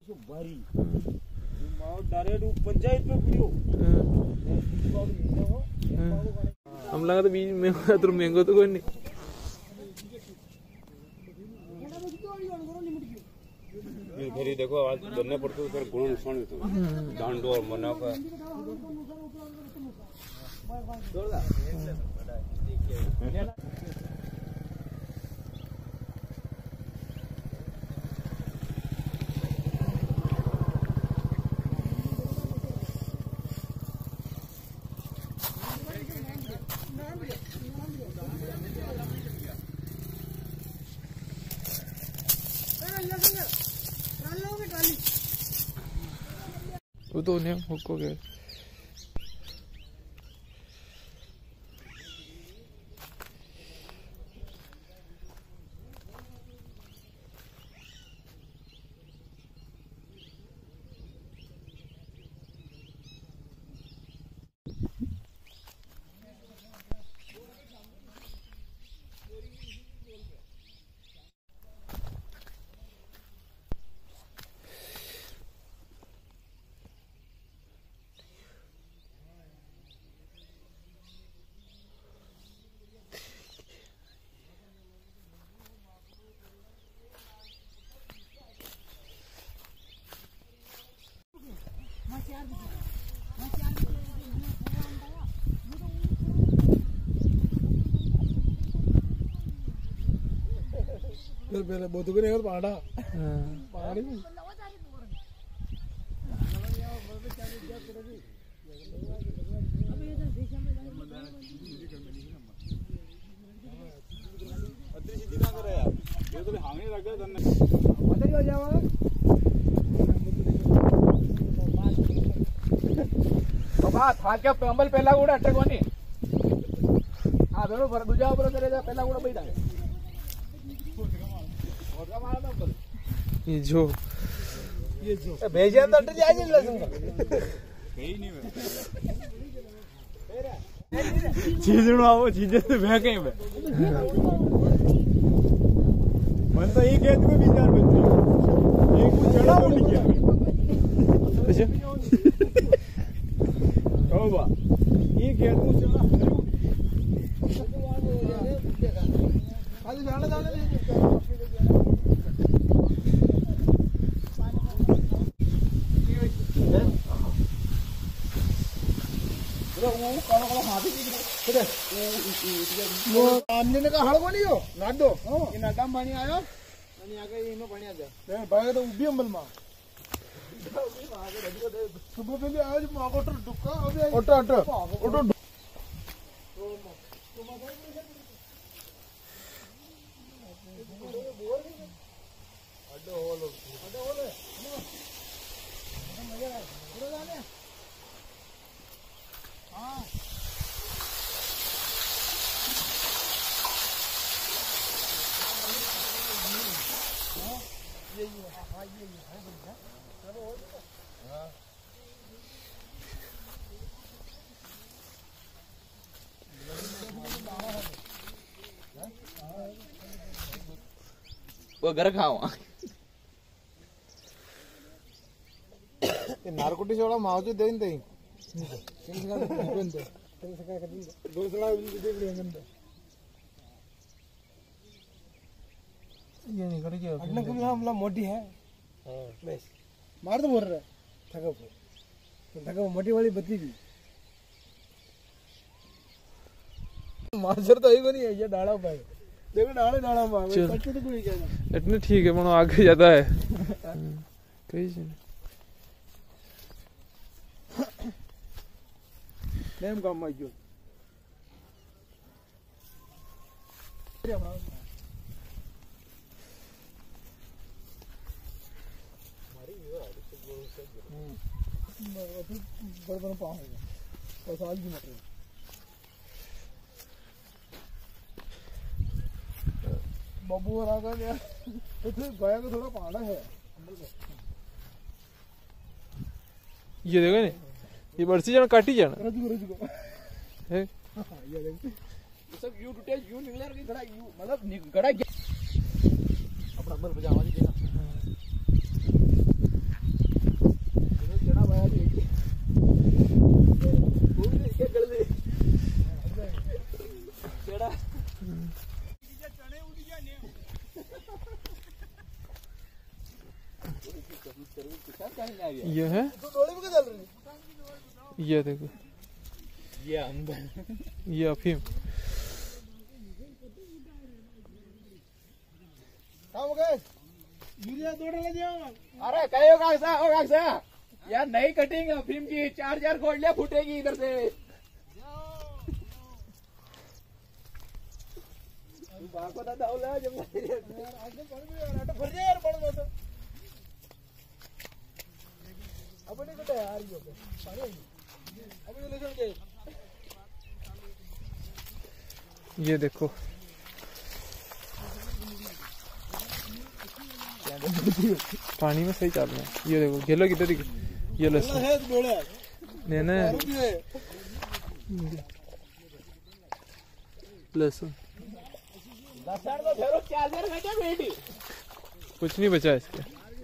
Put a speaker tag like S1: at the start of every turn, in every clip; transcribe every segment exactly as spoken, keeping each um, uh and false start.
S1: भारी माओ डायरेक्ट पंचायत पे वीडियो
S2: हम लगा तो बीज में तो मैंगो तो कोई नहीं
S1: ये फिर देखो आज बनने पड़ते तो फिर गुण नुकसान होता है डांडो और मना का
S2: वो तो नहीं हो गया
S3: पहले बहुत करे और पहाड़ा पहाड़ी में
S1: अदरी सीधी ना करे यार ये तो हांगे लग गया तन्ने
S3: अदरी हो जावा बाबा था क्या पेंबल पहला गुड़ा अटकवानी हां बेरो पर दूजा ऊपर करे जा पहला गुड़ा बैठा है
S2: ये जो
S3: ये जो भेजे अंदर अट जाए नहीं लगूंगा
S1: कहीं नहीं
S3: चीज आओ चीजें तो मैं कहीं में मन तो ये खेत में विचार बनती एक कुछ चढ़ा हो नहीं किया
S2: अच्छा
S3: ओ बा ये खेत में चढ़ा आज जाने जाने वो आमने ने का हड़ कोनी हो नाडो ये नाडा पानी आयो आणि आगे इनो पानी आ जा ए बागे तो उबी अंबल मा सुबह पहले आज मागोटर दुक्का अबे ओटो ओटो ओटो अड्डो होलो अड्डो होले मजा आया पूरा जाने हां ये ये हां ये ये है बढ़िया चलो हो गया हां
S2: वो घर खाओ
S3: ये नारकोटी सोडा मावजे देइन देइन किंगा कोण दे त्याला काय करतील दोसळा दे बिडंगंद ये नहीं करेगी अपने को भी हमला मोटी है हां बस मार तो बोल रहा थका को थका मोटी वाली बत्ती भी माजर तो ही को नहीं है ये डाला पाए देखो डाले डाला पाए कच्चे तो कोई क्या
S2: इतने ठीक है मनो आगे जाता है कहीं से नेम काम में जो बड़ा बड़ा पाँव है और साल की मटर बाबू और आगा यार तो गया तो थोड़ा पहाड़ा है ये देखो ने ये बरसी जाना काटी जाना
S3: रजगो रजगो
S2: है
S3: हां ये देख ये सब यू टूटे यू निकले के गड़ा यू मतलब गड़ा अपना मन बजावा दे
S4: ये है, ये देखो,
S1: ये अंदर
S4: ये अफीम।
S2: अरे कहीं होगा ऐसा होगा ऐसा यार, नई कटिंग अफीम की, चार चार गोलियां फूटेगी इधर से। बाको दादा होला जब यार आगे पड़ गया यार, ऑटो भर जाए यार, पड़ गया तो अब नहीं कटे यार, ये पानी अब ये ले चल।
S4: ये देखो, पानी में सही चल रहे हैं। ये देखो घेलो किधर, ये लहसुन नहीं ना, लहसुन कुछ नहीं बचा इसके।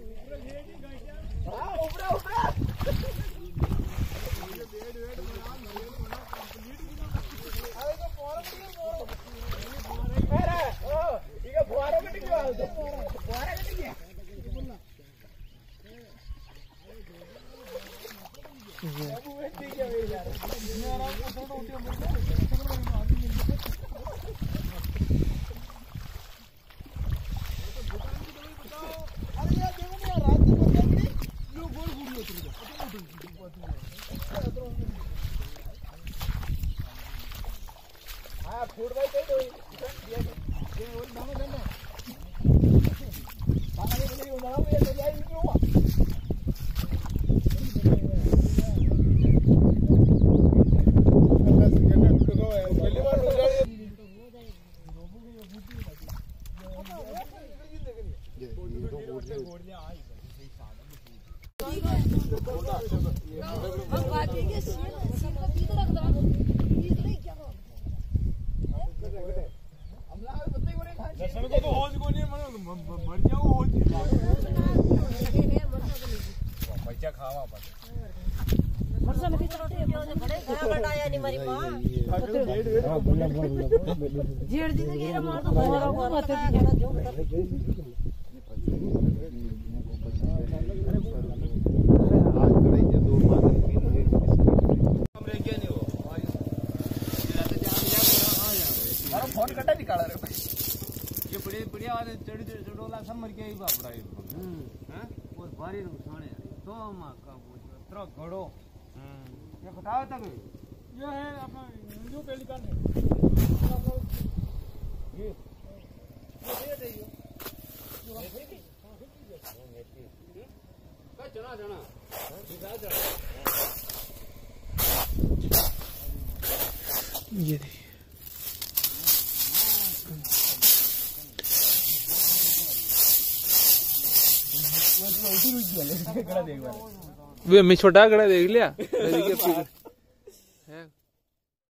S2: फोन कटा निकाला रे भाई, ये बड़े बढ़िया वाले चढ़ी चढ़ोला सब मर के ही बापड़ा है। हां वो भारी नुकसान है तो मां का वो इतना घड़ो। ये बताओ तक ये है अपना हिंदू पेलिकन है ये ये दे दियो का चना चना सीधा चना।
S4: ये वे मैं छोटा कड़ा देख लिया।